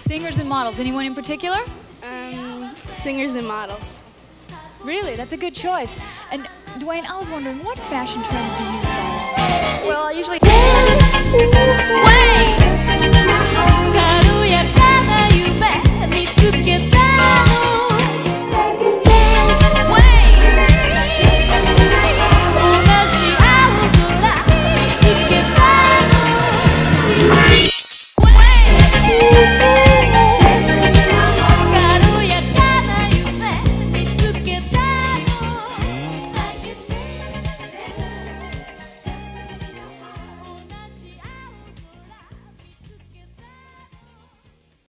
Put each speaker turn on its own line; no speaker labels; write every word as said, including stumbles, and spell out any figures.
Singers and models. Anyone in particular?
Um, singers and models.
Really? That's a good choice. And Duane, I was wondering, what fashion trends do you follow?
Well, I usually...